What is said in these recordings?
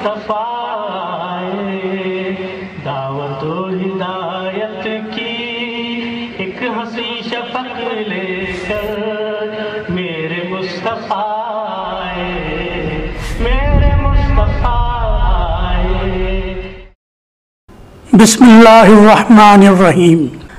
مصطفیٰ دعوت و ہدایت کی ایک ہنسی شفق لے کر میرے مصطفیٰ میرے مصطفیٰ. بسم اللہ الرحمن الرحیم.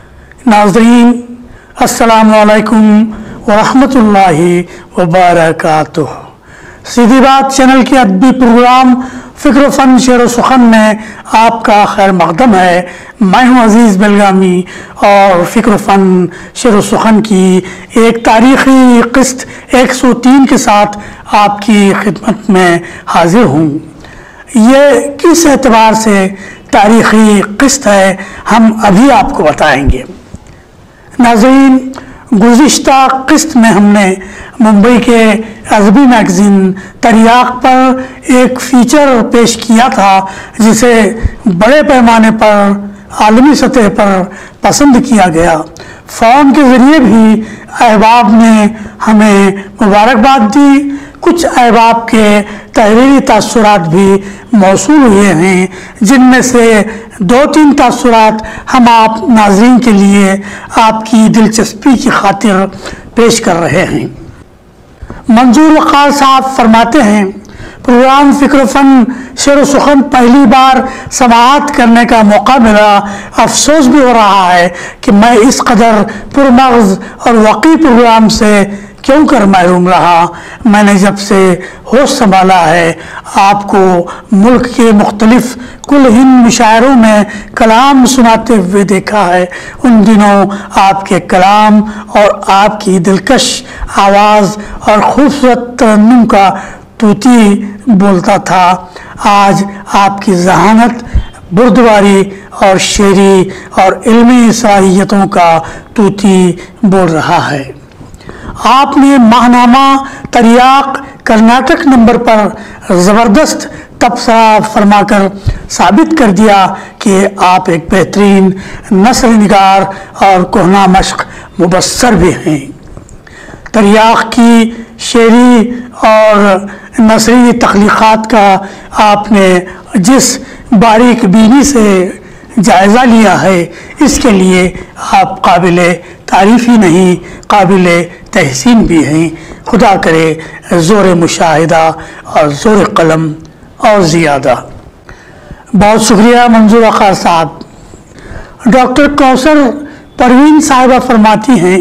ناظرین السلام علیکم ورحمۃ اللہ وبرکاتہ. سیدھی بات چینل کے ادبی پروگرام فکر و فن شعر و سخن میں آپ کا خیر مقدم ہے. میں ہوں عزیز بلگامی اور فکر و فن شعر و سخن کی ایک تاریخی قسط 103 کے ساتھ آپ کی خدمت میں حاضر ہوں. یہ کس اعتبار سے تاریخی قسط ہے ہم ابھی آپ کو بتائیں گے. ناظرین گزشتہ قسط میں ہم نے ممبئی کے ادبی میگزین تریاق پر ایک فیچر پیش کیا تھا جسے بڑے پیمانے پر عالمی سطح پر پسند کیا گیا. فون کے ذریعے بھی احباب نے ہمیں مبارکباد دی. کچھ احباب کے تحریری تاثرات بھی موصول ہوئے ہیں جن میں سے 2-3 تاثرات ہم آپ ناظرین کے لیے آپ کی دلچسپی کی خاطر پیش کر رہے ہیں. منظور وقار صاحب فرماتے ہیں پروگرام فکر و فن شعر و سخن پہلی بار سماعت کرنے کا موقع ملا. افسوس بھی ہو رہا ہے کہ میں اس قدر پرمغز اور وقی پروگرام سے کیوں کر محروم رہا. میں نے جب سے ہوش سنبھالا ہے آپ کو ملک کے مختلف کل ہند مشاعروں میں کلام سناتے ہوئے دیکھا ہے. ان دنوں آپ کے کلام اور آپ کی دلکش آواز اور خوبصورت ترنم کا طوطی بولتا تھا. آج آپ کی ذہانت بردباری اور شعری اور علمی صلاحیتوں کا طوطی بول رہا ہے. آپ نے ماہنامہ تریاق کرناٹک نمبر پر زبردست تبصرہ فرما کر ثابت کر دیا کہ آپ ایک بہترین نثر نگار اور کہنہ مشق مبصر بھی ہیں. تریاق کی شعری اور نثری تخلیقات کا آپ نے جس باریک بینی سے جائزہ لیا ہے اس کے لیے آپ قابل تعریف ہی نہیں قابل تحسین بھی ہیں. خدا کرے زور مشاہدہ اور زور قلم اور زیادہ. بہت شکریہ منظور وقار صاحب. ڈاکٹر کوثر پروین صاحبہ فرماتی ہیں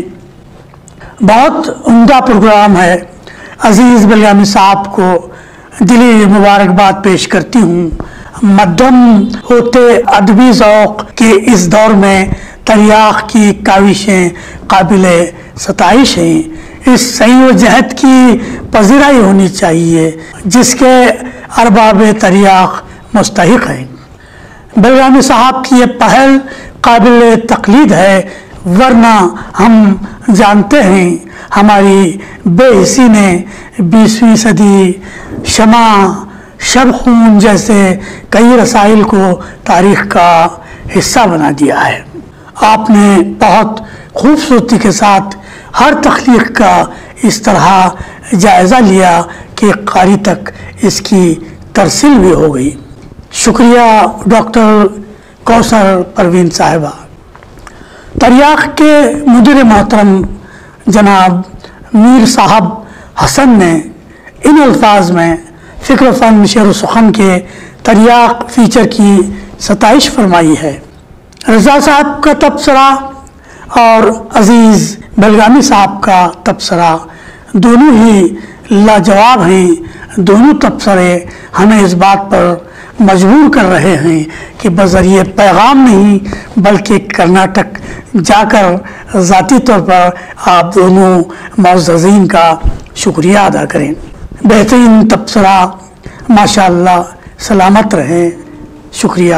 بہت عمدہ پروگرام ہے. عزیز بلگامی صاحب کو دلی مبارکباد پیش کرتی ہوں. مدھم ہوتے ادبی ذوق کے اس دور میں تریاق کی کاوشیں قابل ستائش ہیں. اس سعی و جہد کی پذیرائی ہونی چاہیے جس کے ارباب تریاق مستحق ہیں. بلگامی صاحب کی یہ پہل قابل تقلید ہے ورنہ ہم جانتے ہیں ہماری بے حسی نے 20ویں صدی شمع شب خون جیسے کئی رسائل کو تاریخ کا حصہ بنا دیا ہے. آپ نے بہت خوبصورتی کے ساتھ ہر تخلیق کا اس طرح جائزہ لیا کہ قاری تک اس کی ترسیل بھی ہو گئی. شکریہ ڈاکٹر کوثر پروین صاحبہ. تریاق کے مدیر محترم جناب میر صاحب حسن نے ان الفاظ میں فکر و فن شعر و سخن کے تریاق فیچر کی ستائش فرمائی ہے. رضا صاحب کا تبصرہ اور عزیز بلگامی صاحب کا تبصرہ دونوں ہی لاجواب ہیں. دونوں تبصرے ہمیں اس بات پر مجبور کر رہے ہیں کہ بذریعہ پیغام نہیں بلکہ کرناٹک جا کر ذاتی طور پر آپ دونوں معززین کا شکریہ ادا کریں. بہترین تبصرہ ماشاءاللہ. سلامت رہیں. شکریہ.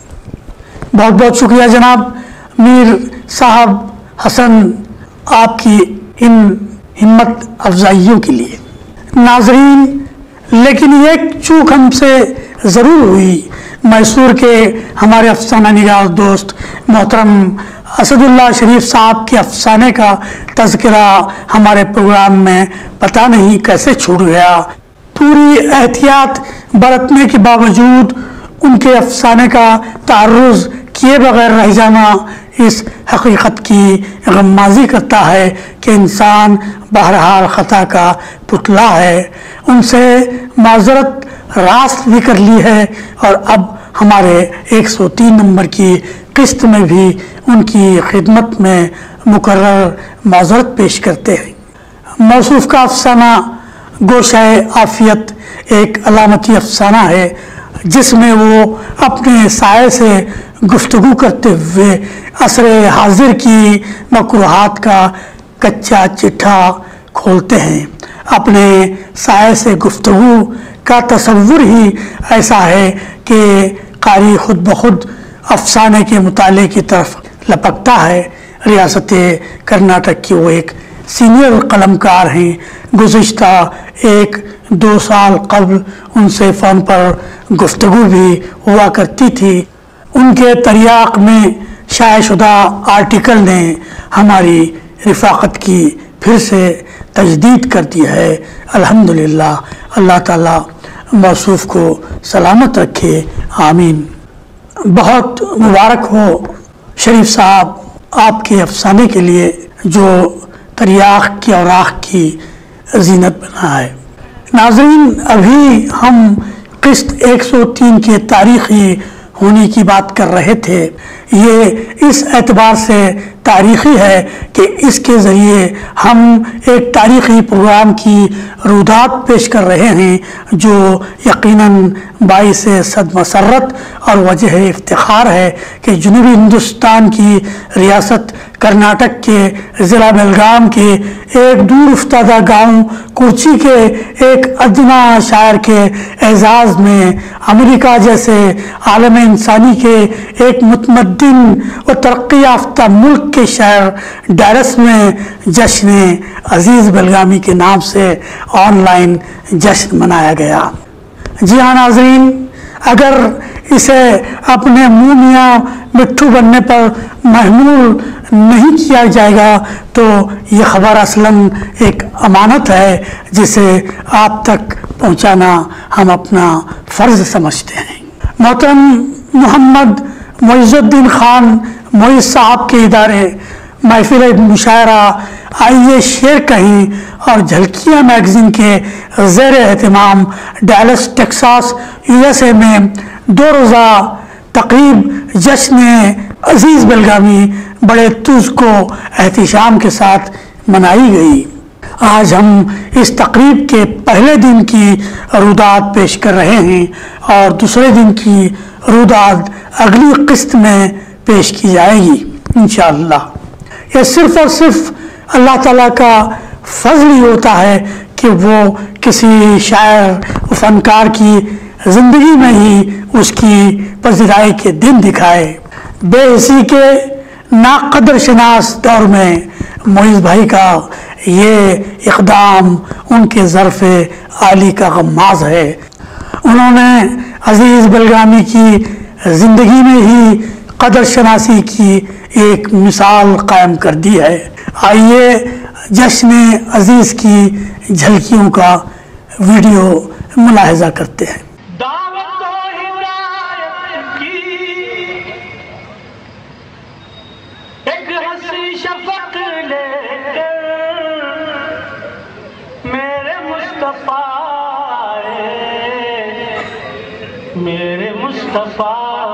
بہت بہت شکریہ جناب میر صاحب حسن آپ کی ان ہمت افزائیوں کے لیے. ناظرین لیکن ایک چوک ہم سے ضرور ہوئی. میسور کے ہمارے افسانہ نگار دوست محترم اسد اللہ شریف صاحب کے افسانے کا تذکرہ ہمارے پروگرام میں پتہ نہیں کیسے چھوٹ گیا. پوری احتیاط برتنے کے باوجود ان کے افسانے کا تعرض کیے بغیر رہ جانا اس حقیقت کی غمازی کرتا ہے کہ انسان بہرحال خطا کا پتلا ہے. ان سے معذرت راست بھی کر لی ہے اور اب ہمارے 103 نمبر کی قسط میں بھی ان کی خدمت میں مکرر معذرت پیش کرتے ہیں. موصوف کا افسانہ گوشہ عافیت ایک علامتی افسانہ ہے جس میں وہ اپنے سائے سے گفتگو کرتے ہوئے عصر حاضر کی مکروہات کا کچا چٹھا کھولتے ہیں. اپنے سائے سے گفتگو کا تصور ہی ایسا ہے کہ قاری خود بخود افسانے کے مطالعے کی طرف لپکتا ہے. ریاست کرناٹک کی وہ ایک سینئر قلمکار ہیں. گزشتہ 1-2 سال قبل ان سے فون پر گفتگو بھی ہوا کرتی تھی. ان کے تریاق میں شائع شدہ آرٹیکل نے ہماری رفاقت کی پھر سے تجدید کر دی ہے. الحمدللہ. اللہ تعالیٰ موصوف کو سلامت رکھے. آمین. بہت مبارک ہو شریف صاحب آپ کے افسانے کے لیے جو تریاق کی اوراق کی زینت بنا ہے. ناظرین، ابھی ہم قسط 103 کے تاریخی ہونے کی بات کر رہے تھے. یہ اس اعتبار سے تاریخی ہے کہ اس کے ذریعے ہم ایک تاریخی پروگرام کی رودات پیش کر رہے ہیں جو یقیناً باعث صد مسرت اور وجہ افتخار ہے کہ جنوبی ہندوستان کی ریاست کرناٹک کے ضلع بیلگام کے ایک دور افتادہ گاؤں کورچی کے ایک ادنا شاعر کے اعزاز میں امریکہ جیسے عالم انسانی کے ایک متمدن و ترقی یافتہ ملک کے شہر ڈیلس میں جشن عزیز بیلگامی کے نام سے آن لائن جشن منایا گیا. جی ہاں ناظرین، اگر اسے اپنے منہ یا مٹھو بننے پر محمول نہیں کیا جائے گا تو یہ خبر اصلاً ایک امانت ہے جسے آپ تک پہنچانا ہم اپنا فرض سمجھتے ہیں. محترم محمد معز الدین خان معیز صاحب کے ادارے محفل مشاعرہ آئیے شعر کہیں اور جھلکیاں میگزین کے زیر اہتمام ڈیلس ٹیکساس USA میں 2 روزہ تقریب جشن عزیز بیلگامی بڑے تزک و احتشام کے ساتھ منائی گئی. آج ہم اس تقریب کے پہلے دن کی رودات پیش کر رہے ہیں اور دوسرے دن کی رودات اگلی قسط میں پیش کی جائے گی انشاءاللہ. یہ صرف اور صرف اللہ تعالیٰ کا فضل ہی ہوتا ہے کہ وہ کسی شاعر و فنکار کی زندگی میں ہی اس کی پذیرائی کے دن دکھائے. بے حسی کے ناقدر شناس دور میں معیز بھائی کا یہ اقدام ان کے ظرف عالی کا غماز ہے. انہوں نے عزیز بیلگامی کی زندگی میں ہی قدر شناسی کی ایک مثال قائم کر دی ہے. آئیے جشن عزیز کی جھلکیوں کا ویڈیو ملاحظہ کرتے ہیں. دعوت و ہدایت کی ایک حسین شفق لے کر میرے مصطفیٰ میرے مصطفیٰ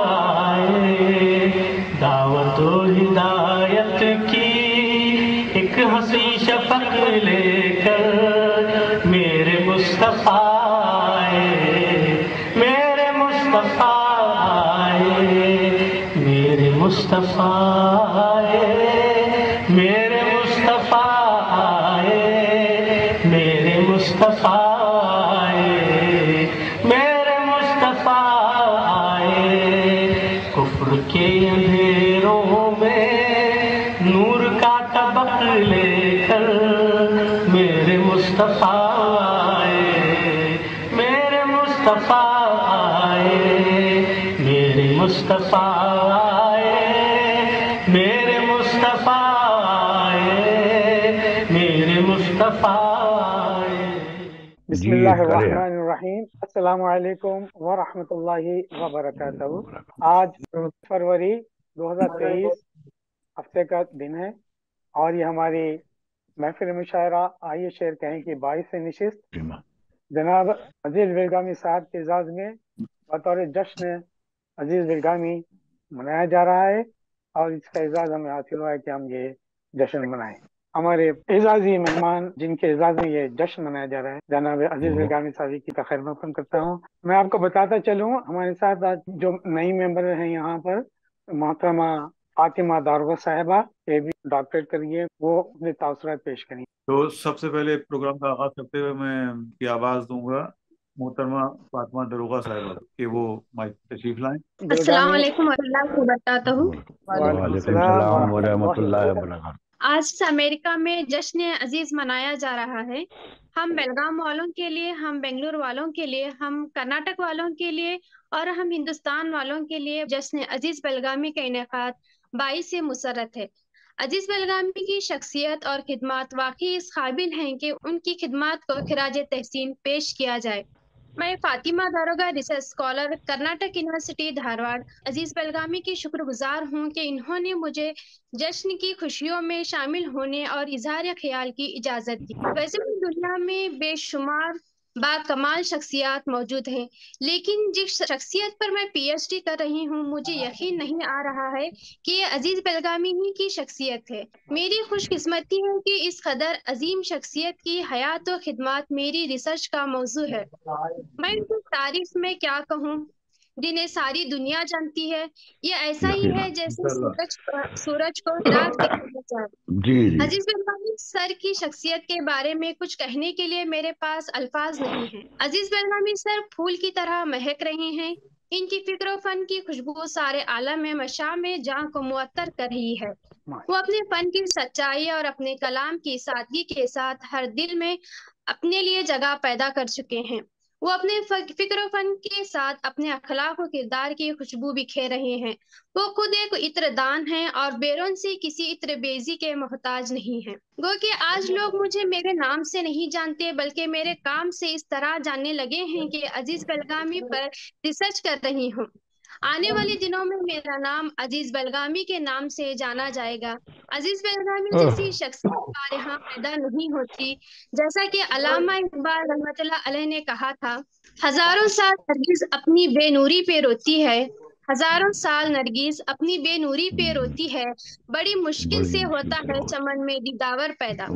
دعوت و ہدایت کی ایک حسین شفق لے کر میرے مصطفیٰ میرے مصطفیٰ میرے مصطفیٰ میرے مصطفیٰ میرے مصطفیٰ میرے مصطفیٰ کفر کے اندھیروں میں نور کا طبق لے کر میرے مصطفیٰ میرے مصطفیٰ میرے مصطفیٰ میرے مصطفیٰ میرے مصطفیٰ. بسم اللہ الرحمن الرحیم السلام علیکم ورحمۃ اللہ وبرکاتہ۔ آج فروری 2023 ہفتے کا دن ہے اور یہ ہماری محفل مشاعرہ آئیے شعر کہیں کی 22 نشست جناب عزیز ولگامی صاحب کے اعزاز میں بطور جشن عزیز ولگامی منایا جا رہا ہے اور اس کا اعزاز ہمیں حاصل ہوا ہے کہ ہم یہ جشن منائیں۔ ہمارے اعزازی مہمان جن کے اعزاز میں یہ جشن منایا جا رہا ہے جناب عزیز ولگامی صاحب کی خیر مقدم کرتا ہوں۔ میں آپ کو بتاتا چلوں ہمارے ساتھ آج جو نئی ممبر ہیں یہاں پر محترمہ فاطمہ داروغہ صاحبہ، یہ بھی ڈاکٹریٹ کریے، وہ اپنے تاثرات پیش کریں۔ تو سب سے پہلے پروگرام کا آغاز کرتے ہوئے میں کی آواز دوں گا محترمہ فاطمہ داروغہ صاحبہ کہ وہ مائک تشریف لائیں۔ السلام علیکم ورحمۃ اللہ وبرکاتہ۔ وعلیکم السلام ورحمۃ اللہ وبرکاتہ۔ آج امریکہ میں جشن عزیز منایا جا رہا ہے۔ ہم بیلگام والوں کے لیے، ہم بنگلور والوں کے لیے، ہم کرناٹک والوں کے لیے اور ہم ہندوستان والوں کے لیے جشن عزیز بیلگامی کا انعقاد باعث مسرت ہے۔ عزیز بیلگامی کی شخصیت اور خدمات واقعی اس قابل ہیں کہ ان کی خدمات کو خراج تحسین پیش کیا جائے۔ میں Fatima Darogha research scholar, Karnataka university Dharwad, Aziz Belgami کی شکر گزار ہوں کہ انہوں نے مجھے جشن کی خوشیوں میں شامل ہونے اور اظہار خیال کی اجازت دی۔ ویسے بھی دنیا میں بے شمار با کمال شخصیات موجود ہیں، لیکن جس شخصیت پر میں پی ایچ ڈی کر رہی ہوں مجھے یقین نہیں آ رہا ہے کہ یہ عزیز بیلگامی ہی کی شخصیت ہے۔ میری خوش قسمتی ہے کہ اس قدر عظیم شخصیت کی حیات و خدمات میری ریسرچ کا موضوع ہے۔ میں ان کی تعریف میں کیا کہوں جنہیں ساری دنیا جانتی ہے۔ یہ ایسا ہی ہے جیسے سورج کو رات دکھانا چاہے۔ عزیز بیلگامی سر کی شخصیت کے بارے میں کچھ کہنے کے لیے میرے پاس الفاظ نہیں ہیں۔ عزیز بیلگامی سر پھول کی طرح مہک رہے ہیں۔ ان کی فکر و فن کی خوشبو سارے عالم میں مشاع میں جاں کو معطر کر رہی ہے۔ وہ اپنے فن کی سچائی اور اپنے کلام کی سادگی کے ساتھ ہر دل میں اپنے لیے جگہ پیدا کر چکے ہیں۔ وہ اپنے فکر و فن کے ساتھ اپنے اخلاق و کردار کی خوشبو بکھیر رہے ہیں۔ وہ خود ایک عطر دان ہیں اور بیرون سے کسی عطر بیزی کے محتاج نہیں ہیں۔ گو کہ آج لوگ مجھے میرے نام سے نہیں جانتے بلکہ میرے کام سے اس طرح جاننے لگے ہیں کہ عزیز بیلگامی پر ریسرچ کر رہی ہوں۔ آنے والے دنوں میں میرا نام عزیز بیلگامی کے نام سے جانا جائے گا۔ عزیز بیلگامی جیسی شخصیت بارہا پیدا نہیں ہوتی۔ جیسا کہ علامہ اقبال رحمۃ اللہ علیہ نے کہا تھا، ہزاروں سال نرگس اپنی بے نوری پہ روتی ہے، ہزاروں سال نرگس اپنی بے نوری پہ روتی ہے، بڑی مشکل سے ہوتا ہے چمن میں دیداور پیدا۔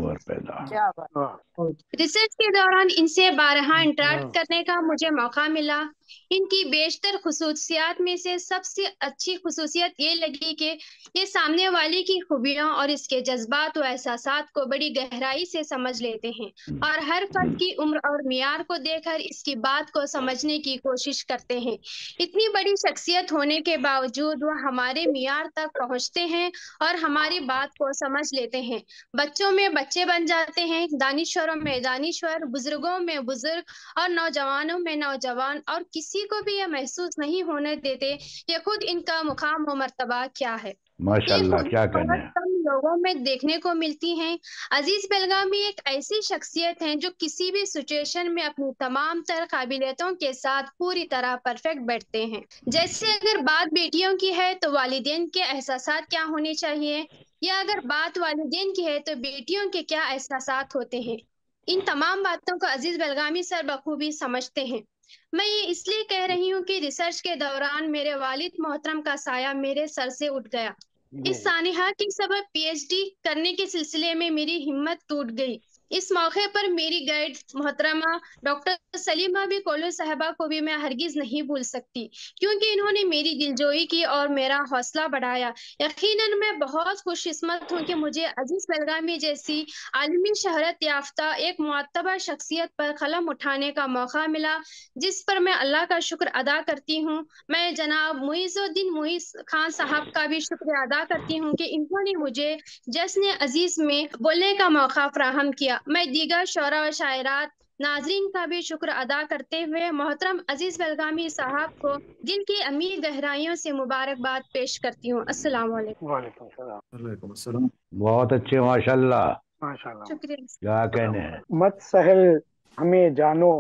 ریسرچ کے دوران ان سے بارہا انٹریکٹ کرنے کا مجھے موقع ملا۔ ان کی بیشتر خصوصیات میں سے سب سے اچھی خصوصیت یہ لگی کہ یہ سامنے والے کی خوبیوں اور اس کے جذبات و احساسات کو بڑی گہرائی سے سمجھ لیتے ہیں اور ہر فرد کی عمر اور معیار کو دیکھ کر اس کی بات کو سمجھنے کی کوشش کرتے ہیں۔ اتنی بڑی شخصیت ہونے کے باوجود وہ ہمارے معیار تک پہنچتے ہیں اور ہماری بات کو سمجھ لیتے ہیں۔ بچوں میں بچے بن جاتے ہیں، دانشوروں میں دانشور، بزرگوں میں بزرگ اور نوجوانوں میں نوجوان، اور کسی کو بھی یہ محسوس نہیں ہونے دیتے کہ خود ان کا مقام و مرتبہ کیا ہے۔ ماشاءاللہ، کیا کہنا ہے۔ بہت کم لوگوں میں دیکھنے کو ملتی ہیں۔ عزیز بیلگامی ایک ایسی شخصیت ہیں جو کسی بھی سچویشن میں اپنی تمام تر قابلیتوں کے ساتھ پوری طرح پرفیکٹ بیٹھتے ہیں۔ جیسے اگر بات بیٹیوں کی ہے تو والدین کے احساسات کیا ہونے چاہیے، یا اگر بات والدین کی ہے تو بیٹیوں کے کیا احساسات ہوتے ہیں، ان تمام باتوں کو عزیز بیلگامی سر بخوبی سمجھتے ہیں۔ میں یہ اس لیے کہہ رہی ہوں کہ ریسرچ کے دوران میرے والد محترم کا سایہ میرے سر سے اٹھ گیا۔ اس سانحہ کے سبب پی ایچ ڈی کرنے کے سلسلے میں میری ہمت ٹوٹ گئی۔ اس موقع پر میری گائیڈ محترمہ ڈاکٹر سلیمہ بی کولو صاحبہ کو بھی میں ہرگز نہیں بھول سکتی، کیونکہ انہوں نے میری دلجوئی کی اور میرا حوصلہ بڑھایا۔ یقیناً میں بہت خوش قسمت ہوں کہ مجھے عزیز بیلگامی جیسی عالمی شہرت یافتہ ایک معتبر شخصیت پر قلم اٹھانے کا موقع ملا، جس پر میں اللہ کا شکر ادا کرتی ہوں۔ میں جناب معیز الدین معیز خان صاحب کا بھی شکریہ ادا کرتی ہوں کہ انہوں نے مجھے جشن عزیز میں بولنے کا موقع فراہم کیا۔ میں دیگر شعراء و شاعرات ناظرین کا بھی شکر ادا کرتے ہوئے محترم عزیز بیلگامی صاحب کو دل کی امیر گہرائیوں سے مبارکباد پیش کرتی ہوں۔ السلام علیکم۔ وعلیکم السلام۔ وعلیکم السلام۔ بہت اچھے، ماشاءاللہ، ماشاء اللہ۔ شکریہ۔ کیا کہنے ہیں۔ مت سہل ہمیں جانو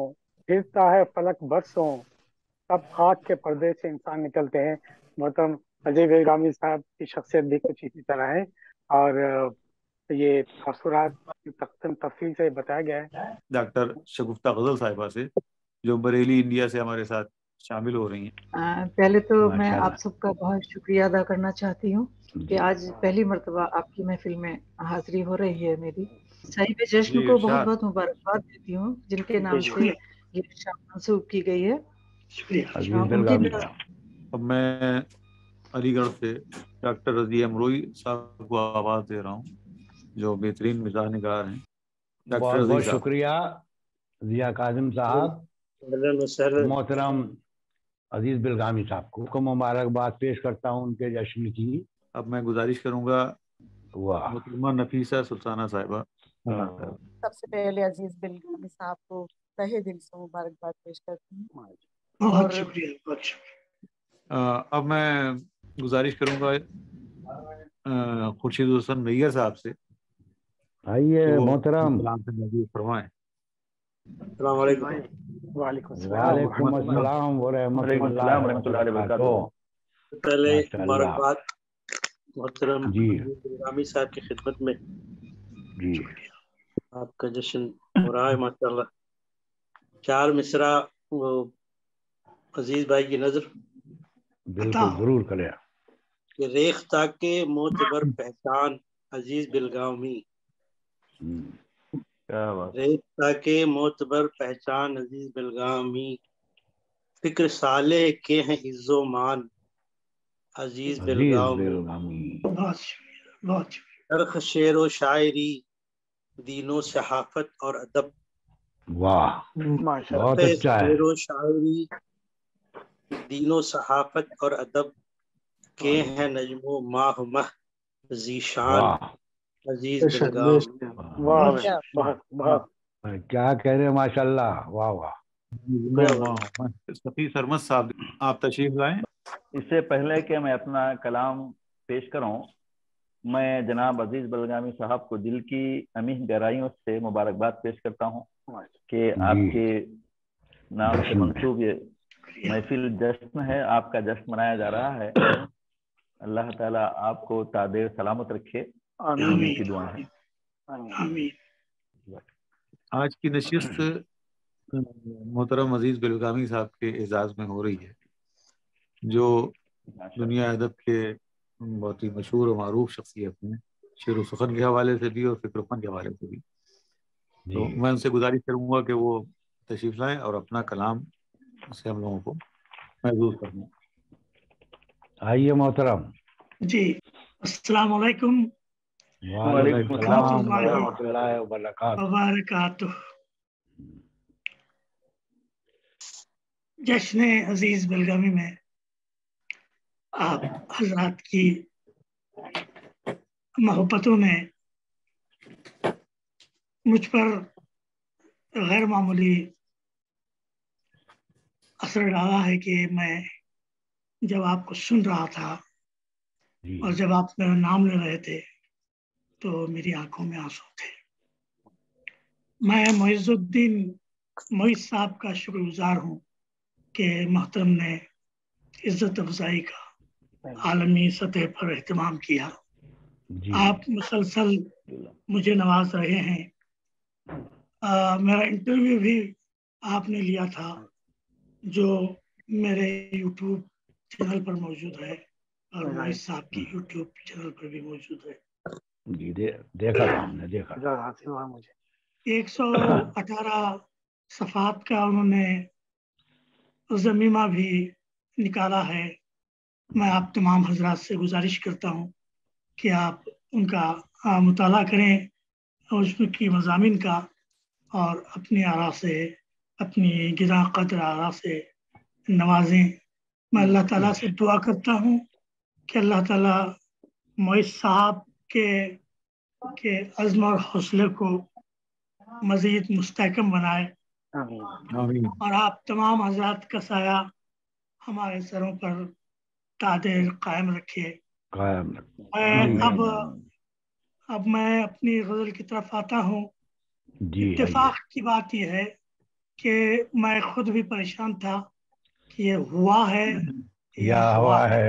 घिरता है फलक बरसों, तब खाक के पर्दे से इंसान निकलते हैं। मोहतरम अजय बेलगामी साहब की शख्सियत भी कुछ इसी तरह है, और ये तासुरात तफसील से बताया गया है। डॉक्टर शगुफ्ता गजल साहिबा से, जो बरेली इंडिया से हमारे साथ शामिल हो रही हैं। पहले तो मैं माशाल्लाह। आप सबका बहुत शुक्रिया अदा करना चाहती हूँ कि आज पहली मर्तबा आपकी महफिल में हाजिरी हो रही है मेरी। साहिब जश्न जी, को बहुत इरशाद। बहुत मुबारकबाद देती हूँ जिनके नाम से ये शाम मंसूब की गई है। अजीज उनकी बेलगामी साहब। अब मैं अलीगढ़ से डॉक्टर रजी अमरोई साहब को आवाज़ दे रहा हूँ, जो बेहतरीन मिजाज निगार हैं। डॉक्टर बहुत रजी बहुत साहब। शुक्रिया जिया काजिम साहब, मोहतरम अजीज बेलगामी साहब को मुबारकबाद पेश करता हूँ उनके जश्न की। अब मैं गुजारिश करूंगा वाह, मोहतरमा नफीसा सुल्ताना साहिबा। सबसे पहले अजीज बेलगामी साहब को तहे दिल से मुबारकबाद पेश करती हूँ। बहुत शुक्रिया, बहुत शुक्रिया। अब मैं गुजारिश करूंगा खुर्शीद हुसैन मैयर साहब से कि आइए वो मोहतरम। कलाम से मौजूद फरमाएं। वालेकुम वालेकुम अस्सलाम व रहमतुल्लाहि व बरकातुहू। पहले माशाअल्लाह। मुबारकबाद मोहतरम जी बेलगामी साहब की खिदमत में। जी, आपका जश्न हो रहा है माशाअल्लाह। चार मिसरा वो अजीज भाई की नजर बिल्कुल जरूर करें। कि रेख्ता के मोतबर पहचान अजीज बेलगामी, क्या बात। रेख्ता के मोतबर पहचान अजीज बेलगामी, फिक्र साले के हैं इज्जो मान अजीज अजीज बेलगामी, बेलगामी। बहुत शुक्रिया, बहुत शुक्रिया। तर्ख शेर व शायरी दीनो सहाफत और अदब, वाह, माशाल्लाह। बहुत अच्छा है। शेर व शायरी दीनो सहाफत और अदब के हैं नजमो माह मह जीशान वाह अजीज बेलगाम। वाह भाई, बहुत बहुत क्या कह रहे हैं, माशाल्लाह, वाह वाह। सफी सरमद साहब, आप तशरीफ लाएं। इससे पहले कि मैं अपना कलाम पेश करूं, मैं जनाब अजीज बेलगामी साहब को दिल की अमीह गहराइयों से मुबारकबाद पेश करता हूं कि आपके नाम से मंसूब ये महफिल जश्न है, आपका जश्न मनाया जा रहा है। अल्लाह ताला आपको तादेर सलामत रखे, आमीन की दुआ है। आमीन। आज की नशिस्त मोहतरम अजीज बेलगामी साहब के एजाज में हो रही है, जो दुनिया अदब के बहुत ही मशहूर और मारूफ शख्सियत हैं, शेर व सुखन के हवाले से भी और फिक्र फन के हवाले से भी। तो मैं उनसे गुजारिश करूंगा कि वो तशरीफ लाएं और अपना कलाम से हम लोगों को महसूस करना। आइए मोहतरम। जी, अस्सलाम वालेकुम वालेकुम अस्सलाम व रहमतुल्लाहि व बरकातुहू। वबरकातुहू। जश्न अजीज बेलगामी में आप हजरात की मोहब्बतों ने मुझ पर गैर मामूली असर डाला है कि मैं जब आपको सुन रहा था और जब आप मेरा नाम ले रहे थे तो मेरी आंखों में आंसू थे। मैं मोइजुद्दीन मोइज साहब का शुक्रगुजार हूँ कि मोहतरम ने इज्जत अफजाई का आलमी सतह पर एहतमाम किया। आप मुसलसल मुझे नवाज रहे हैं। मेरा इंटरव्यू भी आपने लिया था, जो मेरे यूट्यूब चैनल पर मौजूद है और मोइज साहब की यूट्यूब चैनल पर भी मौजूद है। जी देखा था हमने, देखा हासिल हुआ मुझे। 118 सफ़ात का उन्होंने ज़मीमा भी निकाला है। मैं आप तमाम हजरात से गुजारिश करता हूँ कि आप उनका मुताला करें और उसकी मज़ामीन का, और अपनी आरा से, अपनी गिरा कदर आरा से नवाजें। मैं अल्लाह ताला से दुआ करता हूँ कि अल्लाह ताला मोइज साहब के अज़्म और हौसले को मज़ीद मुस्तहकम बनाए और आप तमाम हज़रात का साया हमारे सरों पर तादेर कायम रखे। अब मैं अपनी गज़ल की तरफ आता हूँ। इत्तेफाक की बात यह है کہ میں خود بھی پریشان تھا کہ یہ ہوا ہے یا ہوا ہے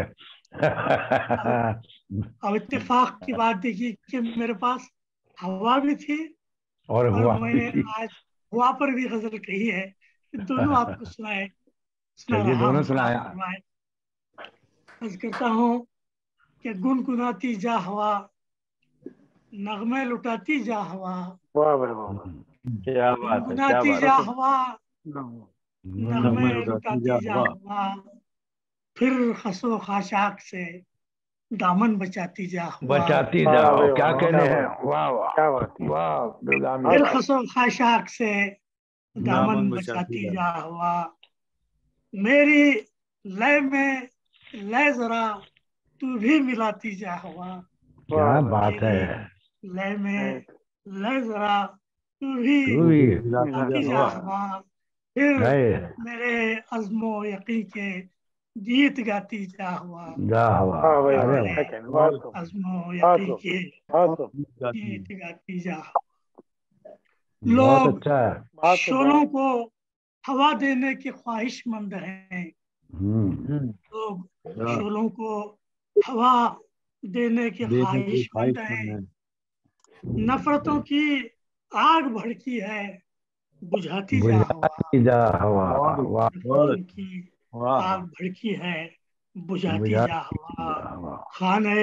اب اتفاق کی بات دیکھیے کہ میرے پاس ہوا بھی تھی اور ہوا میں نے آج ہوا پر بھی غزل کہی ہے، دونوں آپ کو سنا چلیے رہا دونوں ہوں، سنایا۔ عرض کرتا ہوں کہ گنگناتی جا ہوا، نغمے لٹاتی جا ہوا، کیا بات ہے، کیا گنگناتی بات جا ہے۔ ہوا، نغمے لٹاتی جا ہوا، پھر خسو خاشاک سے دامن بچاتی جا ہوا، بچاتی جاؤ، کیا کہنے ہیں، واہ واہ واہ بیلگامی پھر صاحب۔ خسو خاشاک سے دامن بچاتی جا ہوا، میری لے میں لے ذرا تو بھی ملاتی جا ہوا، کیا بات ہے، لے میں لے ذرا تو بھی ملاتی جا ہوا، پھر میرے عزم و یقین کے گیت گاتی جا ہوا، جا ہوا، ارے واہ، عزم و یقین کے گیت گاتی جا ہوا۔ بہت لوگ اچھا ہے۔ شولوں کو ہوا دینے کے خواہش مند ہیں، لوگ شولوں کو ہوا دینے کے خواہش مند ہیں، نفرتوں کی آگ بھڑکی ہے بجھاتی جا ہوا، جا ہوا، نفرتوں کی آگ بھڑکی ہے بجھاتی جا ہوا، خانہ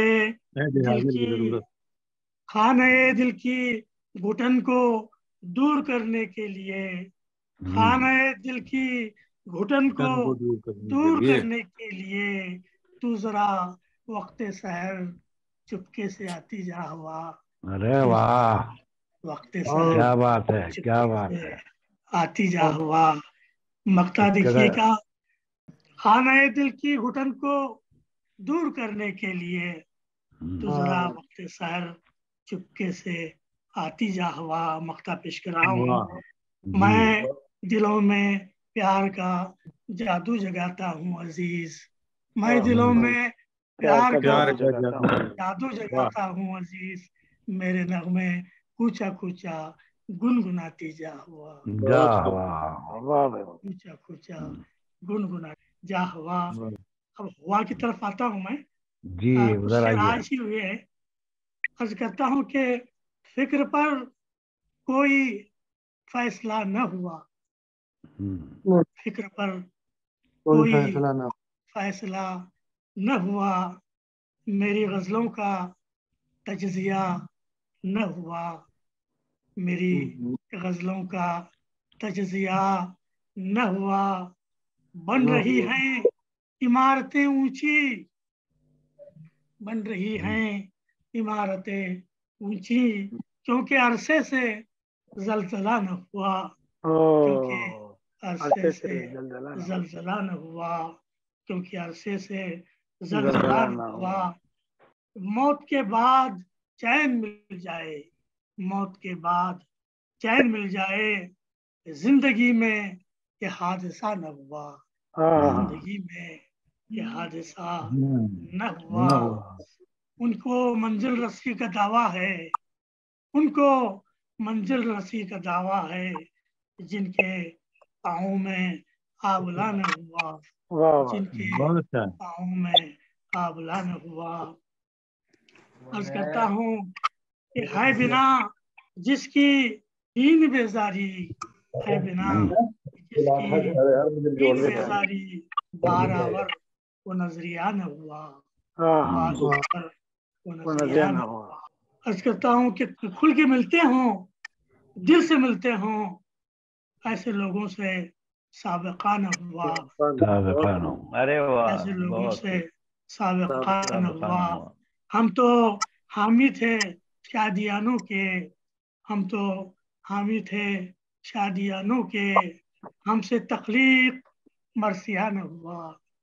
دل کی گھٹن کو دور کرنے کے لیے، خانہ دل کی گھٹن کو دور کرنے کے لیے تو ذرا وقت سحر چپکے سے آتی جا ہوا، ارے واہ، وقت کیا بات ہے، کیا چپکے بات سے ہے۔ آتی جا ہوا۔ مقطع دیکھیے گا، خانہ دل کی گھٹن کو دور کرنے کے لیے تو ذرا وقت سحر چپکے سے آتی جا ہوا، مقطع پیش کر رہا ہوں۔ میں دلوں میں پیار کا جادو جگاتا ہوں عزیز، میں دلوں میں پیار کا جادو جگاتا ہوں عزیز، میرے نغمے کوچا کوچا گنگناتی جا ہوا، جا ہوا، کوچا کوچا گنگنا جا ہوا۔ اب ہوا کی طرف آتا ہوں میں، جی کچھ ادھر شعر آئیے۔ آج ہی ہوئے ہیں۔ عرض کرتا ہوں کہ فکر پر کوئی فیصلہ نہ ہوا، فکر پر کوئی فیصلہ نہ ہوا، میری غزلوں کا تجزیہ نہ ہوا، میری غزلوں کا تجزیہ نہ ہوا، بن رہی ہیں عمارتیں اونچی، بن رہی ہیں عمارتیں اونچی، کیونکہ عرصے سے زلزلہ نہ ہوا، کیونکہ عرصے سے زلزلہ نہ ہوا، کیونکہ عرصے سے زلزلہ نہ ہوا، موت کے بعد چین مل جائے، موت کے بعد چین مل جائے، زندگی میں یہ حادثہ نہ ہوا، زندگی میں یہ حادثہ نہ ہوا۔ ان کو منزل رسی کا دعویٰ ہے، ان کو منزل رسی کا دعویٰ ہے، جن کے پاؤں میں آبلہ نہ ہوا، جن کے پاؤں میں آبلہ نہ ہوا۔ عرض کرتا ہوں کہ ہے بنا جس کی دین بیزاری، ہے بنا جس کی دین بیزاری، بارآور وہ نظریہ نہ ہوا، بارآور وہ نظریہ نہ ہوا۔ عرض کرتا ہوں کہ کھل کے ملتے ہوں، دل سے ملتے ہوں، ایسے لوگوں سے سابقہ نہ ہوا، ارے واہ، ایسے لوگوں بہت سے سابقہ نہ ہوا۔ ہوا۔ ہم تو حامی تھے شادیانوں کے، ہم تو حامی تھے شادیانوں کے، ہم سے تخلیق مرثیہ نہ ہوا،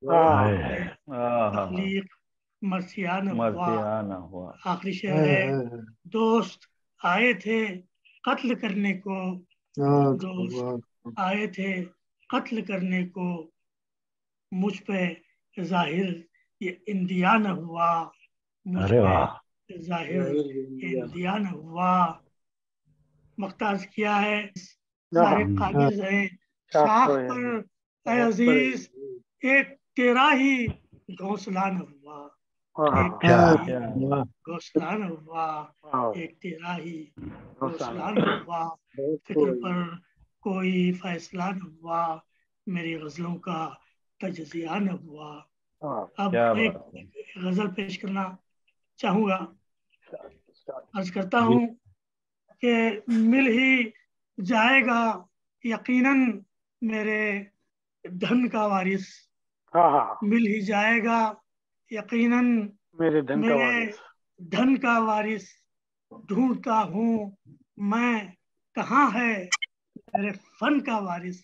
تخلیق مرثیہ نہ ہوا۔ آخری شعر ہے، دوست آئے تھے قتل کرنے کو، دوست آئے تھے قتل کرنے کو، مجھ پہ ظاہر یہ اندیا نہ ہوا، مجھ پہ ظاہر یہ اندیا نہ ہوا۔ مقتاز کیا ہے، ظاہر قابض ہے शाख पर ऐ अजीज एक तेरा ही घोंसला न हुआ, एक तेरा ही घोंसला न हुआ, एक तेरा ही घोंसला न हुआ, फिक्र पर कोई फैसला न हुआ, मेरी गजलों का तजजिया न हुआ। अब एक गजल पेश करना चाहूंगा। अर्ज करता हूँ कि मिल ही जाएगा यकीनन मेरे धन का वारिस, मिल ही जाएगा यकीनन मेरे धन का वारिस, ढूंढता हूँ मैं कहाँ है मेरे फन का वारिस,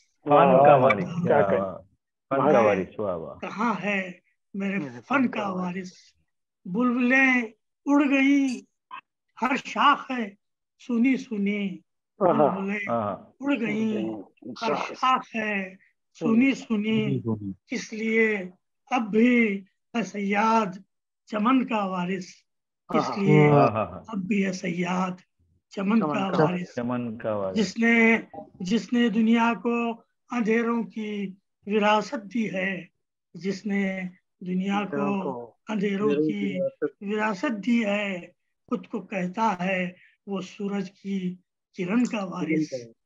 कहाँ है मेरे फन का वारिस। बुलबुलें उड़ गई हर शाख है सुनी सुनी, बुलबुलें उड़ गई हर शाख है सुनी सुनी, इसलिए अब भी है सयाद चमन का वारिस, इसलिए अब भी है सयाद चमन का वारिस, जिसने दुनिया को अंधेरों की विरासत दी है, जिसने दुनिया को अंधेरों की विरासत दी है, खुद को कहता है वो सूरज की किरण का वारिस,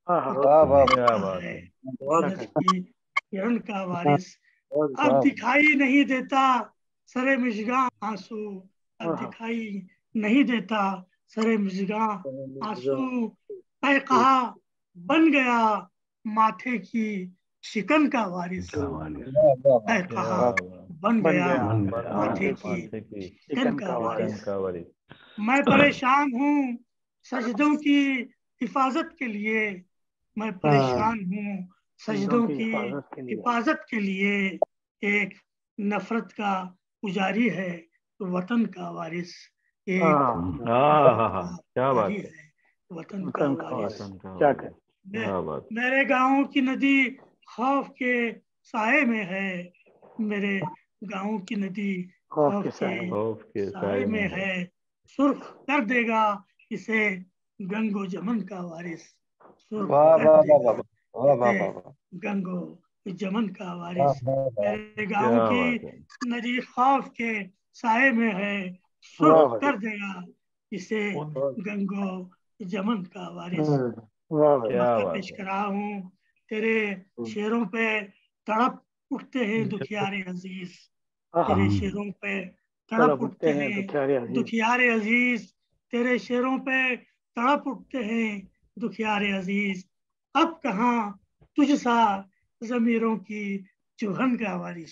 सूरज की किरण का वारिस। अब दिखाई नहीं देता सरे मिजगा आंसू, अब दिखाई नहीं देता सरे मिजगा आंसू, मैं कहा बन गया माथे की शिकन का वारिस, मैं कहा बन गया माथे की शिकन का वारिस। मैं परेशान हूँ सजदों की हिफाजत के लिए, मैं परेशान हूँ सजदों की हिफाजत के लिए, एक नफरत का पुजारी है वतन का वारिस, एक पुजारी है वतन का वारिस। मेरे गाँव की नदी खौफ के साए में है, मेरे गाँव की नदी खौफ के साए में है, सुर्ख कर देगा इसे गंगो जमन का वारिस, सुर्ख कर देगा इसे गंगो जमन का वारिस। मेरे गाँव की नदी खौफ के साए में है, सुर्ख कर देगा इसे गंगो जमन का वारिस। मैं पेश कर रहा हूँ, तेरे शेरों पे तड़प उठते हैं दुखियारे अजीज, तेरे शेरों पे तड़प उठते हैं दुखियारे अजीज, तेरे शेरों पे तड़प उठते हैं दुखियारे अजीज, अब कहाँ तुझ सा जमीरों की चुभन का वारिस,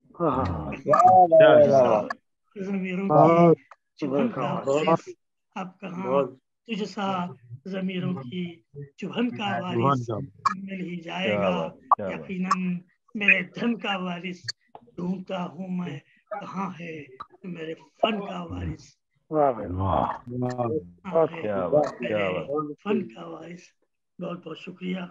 जमीरों की चुभन का वारिस, अब कहाँ तुझ सा जमीरों की चुभन का वारिस, मिल ही जाएगा यकीनन मेरे धन का वारिस, ढूंढता हूँ मैं कहाँ है मेरे फन का वारिस, फन का वारिस। बहुत बहुत शुक्रिया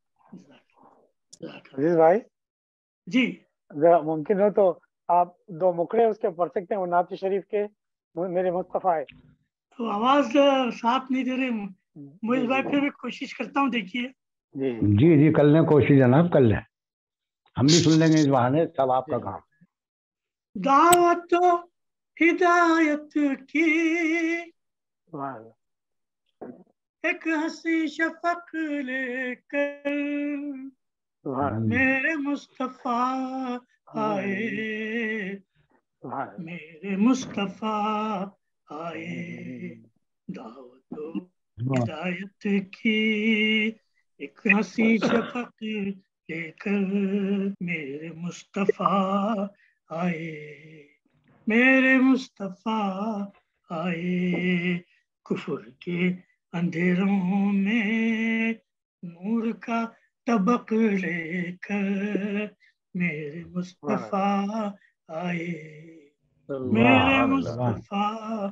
अजीज भाई जी, अगर मुमकिन हो तो आप दो मुखड़े उसके पढ़ सकते हैं, वो नात शरीफ के मेरे मुस्तफा है। तो आवाज साफ नहीं दे रहे मोहित भाई, फिर भी कोशिश करता हूँ, देखिए। जी जी कर लें कोशिश जनाब, कर लें, हम भी सुन लेंगे इस बहाने, सब आपका काम। दावत हिदायत की एक हंसी शफक लेकर मेरे मुस्तफा आए, मेरे मुस्तफा आए, दावत हिदायत की एक हंसी शफक लेकर मेरे मुस्तफा आए, मेरे मुस्तफा आए, कुफर के अंधेरों में नूर का तबक लेकर मेरे मुस्तफा आए, मेरे मुस्तफा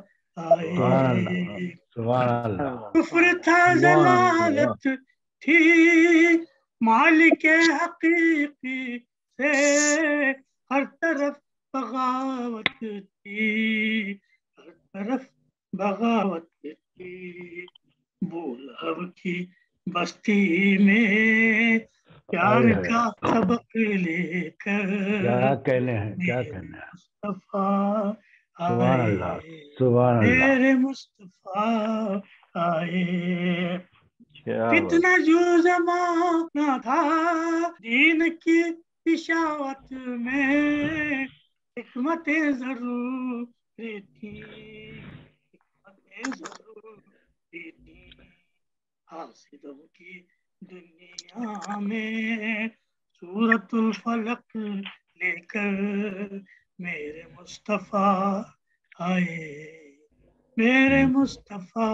आए। कुफ्र था जलालत थी मालिक हकीकी से, हर तरफ बगावत थी, हर तरफ बगावत थी, बूलहब की बस्ती में प्यार का सबक लेकर क्या कहने हैं, क्या कहने हैं। मुस्तफा सुभान आए, अल्लाह, सुभान अल्लाह। मेरे मुस्तफा आए। क्या कितना जो जमाना था दीन की इशावत में, हिकमतें जरूरी थी, हिकमतें जरूरी थी हासिलों की दुनिया में। सूरतुल फलक लेकर मेरे मुस्तफा आए, मेरे मुस्तफा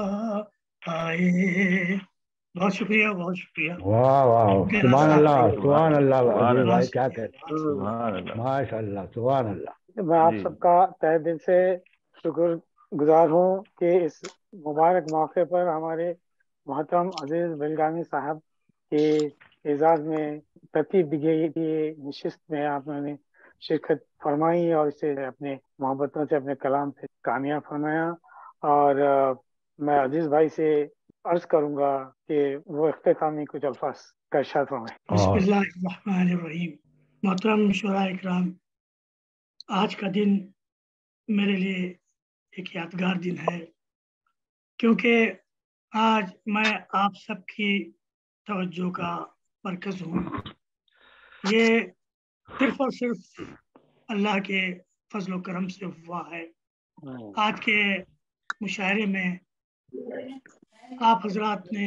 आए। बहुत शुक्रिया, बहुत शुक्रिया। वाह वाह, सुभान अल्लाह, सुभान अल्लाह। अजीज भाई क्या कहते हैं, सुभान अल्लाह, माशाअल्लाह, सुभान अल्लाह। मैं आप जी। सबका तहे दिल से शुक्रगुजार हूँ कि इस मुबारक मौके पर हमारे मोहतरम अजीज बिलगामी साहब के एजाज में तरतीब दी गई थी नशिस्त में आपने शिरकत फरमाई और इसे अपने मोहब्बतों से, अपने कलाम से कामयाब फरमाया। और मैं अजीज भाई से अर्ज करूंगा कि वो इख्तितामी कुछ अल्फाज का इरशाद फरमाएं। बिस्मिल्लाहिर्रहमानिर्रहीम। मोहतरम शुराए इकराम, आज का दिन मेरे लिए एक यादगार दिन है, क्योंकि आज मैं आप सबकी तवज्जो का मरकज हूँ। ये सिर्फ और सिर्फ अल्लाह के फजल करम से हुआ है। आज के मुशायरे में आप हजरात ने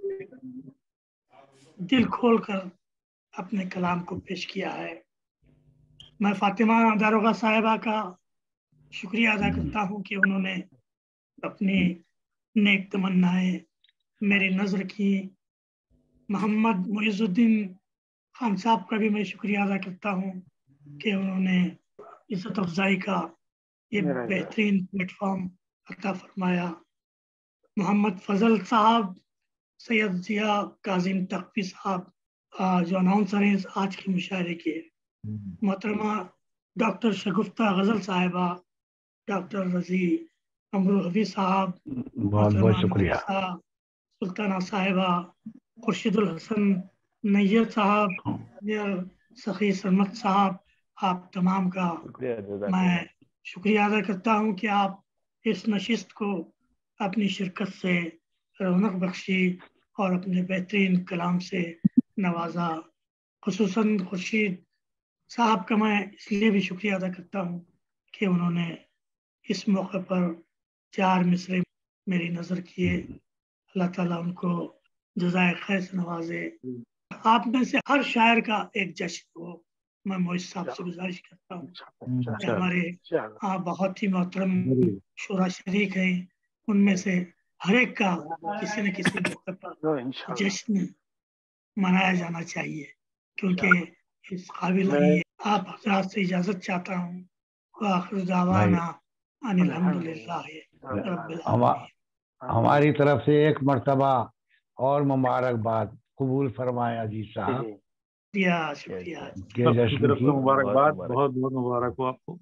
दिल खोल कर अपने कलाम को पेश किया है। मैं फातिमा दारोगा साहिबा का शुक्रिया अदा करता हूँ कि उन्होंने अपनी नेक तमन्नाएं मेरी नजर की। मोहम्मद मुइजुद्दीन खान साहब का भी मैं शुक्रिया अदा करता हूँ कि उन्होंने इज्जत अफजाई का ये बेहतरीन प्लेटफॉर्म अता फरमाया। मोहम्मद फजल साहब, सैयद जिया काजिम तकवी साहब जो अनाउंसर हैं आज के मुशायरे के, मोहतरमा डॉक्टर शगुफ्ता गजल साहिबा, डॉक्टर रजी अमरू हफीज साहब, बहुत बहुत शुक्रिया। सुल्ताना साहिबा, खुर्शीदुल हसन नैयर साहब, सखी सरमत साहब, आप तमाम का मैं शुक्रिया अदा करता हूँ कि आप इस नशिस्त को अपनी शिरकत से रौनक बख्शी और अपने बेहतरीन कलाम से नवाजा। खुसूसन खुर्शीद साहब का मैं इसलिए भी शुक्रिया अदा करता हूँ कि उन्होंने इस मौके पर 4 मिसरे मेरी नज़र किए। अल्लाह ताला उनको जज़ाए खैर से नवाजे। आप में से हर शायर का एक जश्न हो। मैं मोइज साहब से गुजारिश करता हूँ कि हमारे बहुत ही मोहतरम शुरा शरीक हैं, उनमें से हर एक का किसी न किसी मौके पर जश्न मनाया जाना चाहिए, क्योंकि इस काबिल नहीं है। आप हज़रात से इजाज़त चाहता हूँ। आखिर दावाना अनिल हम्दुलिल्लाह रब्बिल आलमीन। हमारी तरफ से एक मर्तबा और मुबारकबाद कबूल फरमाए अजीज साहब। शुक्रिया। मुबारकबाद, बहुत बहुत मुबारक हो आपको।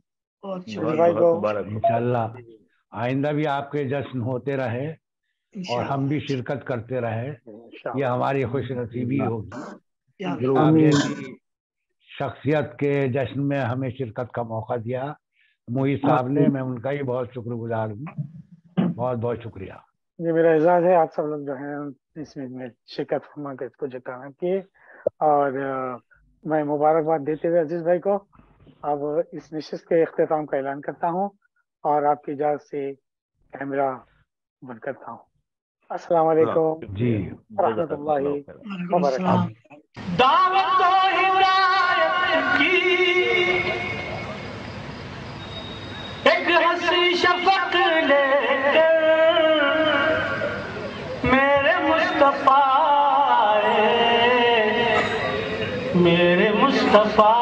इंशाल्लाह आइंदा भी आपके जश्न होते रहे और हम भी शिरकत करते रहे, ये हमारी खुश नसीबी होगी। आप जैसी शख्सियत के जश्न में हमें शिरकत का मौका दिया मोहित साहब ने, मैं उनका ही बहुत शुक्रगुजार हूँ। बहुत बहुत शुक्रिया। ये मेरा एजाज है, आप सब लोग जो हैं इसमें शिरकत फरमा कर इसको जताना किए। और मैं मुबारकबाद देते हुए अजीज भाई को अब इस नशिस्त के इख्तिताम का ऐलान करता हूँ और आपकी इजाज़त से कैमरा बंद करता हूँ। अस्सलाम वालेकुम जी रहमतुल्लाहि व बरकातहू। दावत हिदायत की एक हंसी शफक लेकर मेरे मुस्तफा मेरे मुस्तफा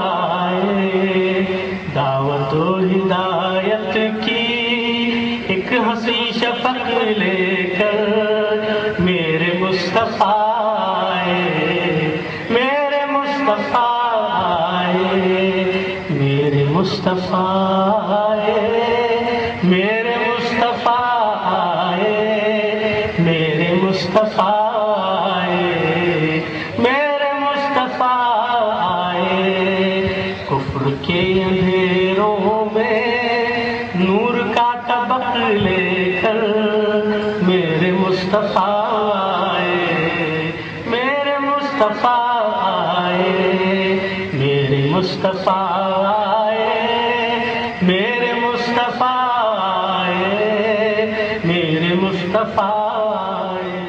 दावत हिदायत की एक हंसी शफक लेकर मेरे मुस्तफा मेरे मुस्तफा मेरे मुस्तफा मेरे मुस्तफा मेरे मुस्तफा मेरे मुस्तफा لے کر میرے مصطفیٰ آئے، میرے مصطفیٰ آئے، میرے مصطفیٰ آئے، میرے مصطفیٰ آئے، میرے مصطفیٰ آئے۔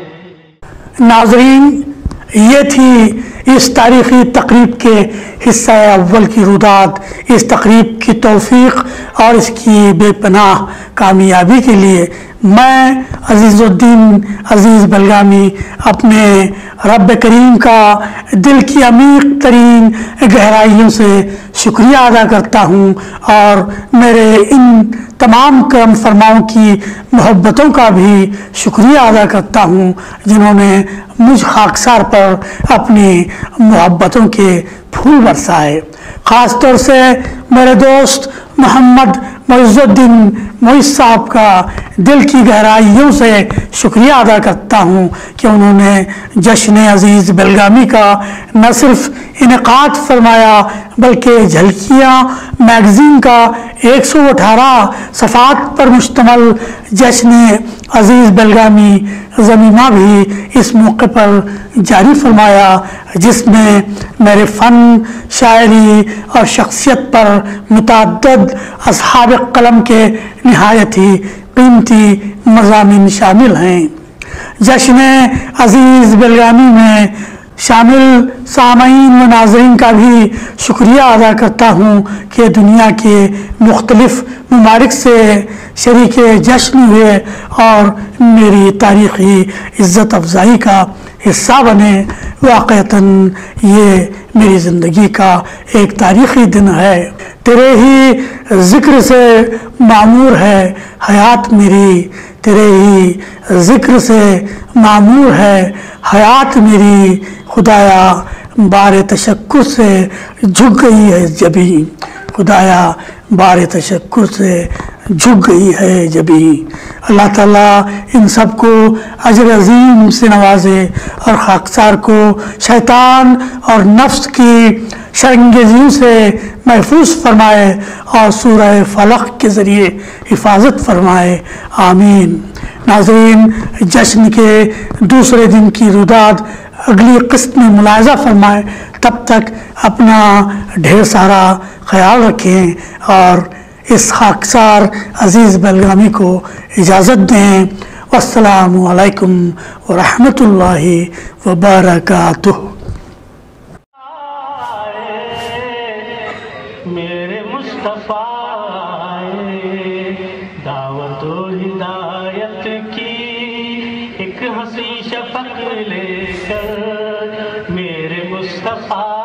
ناظرین، یہ تھی اس تاریخی تقریب کے حصہ اول کی روداد۔ اس تقریب کی توفیق اور اس کی بے پناہ کامیابی کے لیے میں عزیز الدین عزیز بلگامی اپنے رب کریم کا دل کی عمیق ترین گہرائیوں سے شکریہ ادا کرتا ہوں، اور میرے ان تمام کرم فرماؤں کی محبتوں کا بھی شکریہ ادا کرتا ہوں جنہوں نے مجھ خاکسار پر اپنی محبتوں کے پھول برسائے۔ خاص طور سے میرے دوست محمد معز الدین معیز صاحب کا دل کی گہرائیوں سے شکریہ ادا کرتا ہوں کہ انہوں نے جشن عزیز بلگامی کا نہ صرف انعقاد فرمایا بلکہ جھلکیاں میگزین کا 118 صفحات پر مشتمل جشن عزیز بلگامی ضمیمہ بھی اس موقع پر جاری فرمایا، جس میں میرے فن، شاعری اور شخصیت پر متعدد اصحاب قلم کے نہایت ہی قیمتی مضامین شامل ہیں۔ جشن عزیز بلگامی میں شامل سامعین و ناظرین کا بھی شکریہ ادا کرتا ہوں کہ دنیا کے مختلف ممالک سے شریک جشن ہوئے اور میری تاریخی عزت افزائی کا حصہ بنے۔ واقعتاً یہ میری زندگی کا ایک تاریخی دن ہے۔ تیرے ہی ذکر سے معمور ہے حیات میری، تیرے ہی ذکر سے معمور ہے حیات میری، خدایا بار تشکر سے جھک گئی ہے جبیں، خدایا بار تشکر سے جھک گئی ہے جبیں۔ اللہ تعالیٰ ان سب کو اجر عظیم سے نوازے اور خاکسار کو شیطان اور نفس کی شرنگیزیوں سے محفوظ فرمائے اور سورہ فلق کے ذریعے حفاظت فرمائے، آمین۔ ناظرین، جشن کے دوسرے دن کی روداد اگلی قسط میں ملاحظہ فرمائیں۔ تب تک اپنا ڈھیر سارا خیال رکھیں اور اس خاکسار عزیز بلگامی کو اجازت دیں۔ والسلام علیکم ورحمۃ اللہ وبرکاتہ۔ میرے مصطفیٰ آئے، دعوت و ہدایت کی ایک حسین شفق لے کر، میرے مصطفیٰ